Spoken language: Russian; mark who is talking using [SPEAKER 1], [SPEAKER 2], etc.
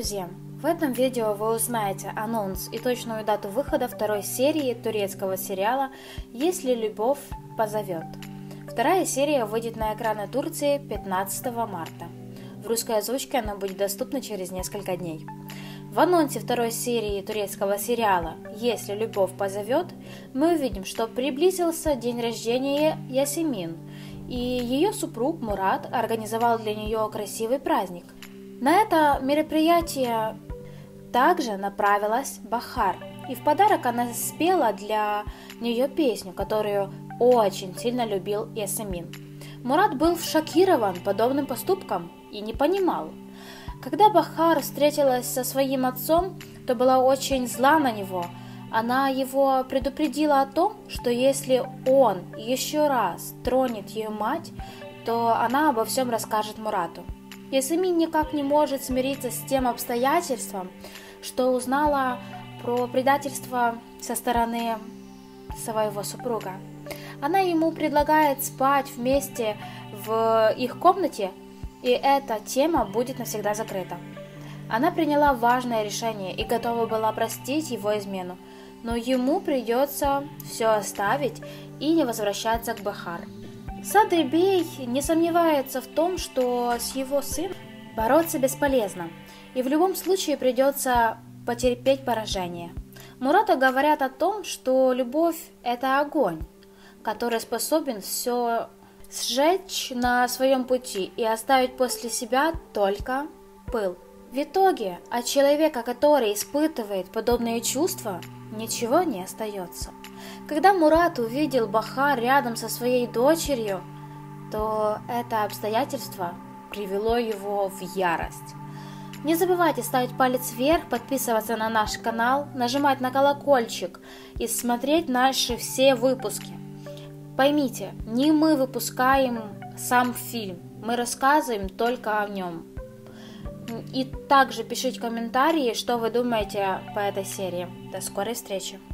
[SPEAKER 1] друзья! В этом видео вы узнаете анонс и точную дату выхода второй серии турецкого сериала «Если любовь позовет». Вторая серия выйдет на экраны Турции 15 марта. В русской озвучке она будет доступна через несколько дней. В анонсе второй серии турецкого сериала «Если любовь позовет» мы увидим, что приблизился день рождения Ясемин, и ее супруг Мурат организовал для нее красивый праздник. На это мероприятие также направилась Бахар, и в подарок она спела для нее песню, которую очень сильно любил Ясемин. Мурат был шокирован подобным поступком и не понимал. Когда Бахар встретилась со своим отцом, то была очень зла на него. Она его предупредила о том, что если он еще раз тронет ее мать, то она обо всем расскажет Мурату. Ясемин никак не может смириться с тем обстоятельством, что узнала про предательство со стороны своего супруга. Она ему предлагает спать вместе в их комнате, и эта тема будет навсегда закрыта. Она приняла важное решение и готова была простить его измену, но ему придется все оставить и не возвращаться к Бахар. Садыр Бей не сомневается в том, что с его сыном бороться бесполезно, и в любом случае придется потерпеть поражение. Мурату говорят о том, что любовь – это огонь, который способен все сжечь на своем пути и оставить после себя только пыл. В итоге от человека, который испытывает подобные чувства, ничего не остается. Когда Мурат увидел Бахар рядом со своей дочерью, то это обстоятельство привело его в ярость. Не забывайте ставить палец вверх, подписываться на наш канал, нажимать на колокольчик и смотреть наши все выпуски. Поймите, не мы выпускаем сам фильм, мы рассказываем только о нем. И также пишите комментарии, что вы думаете по этой серии. До скорой встречи!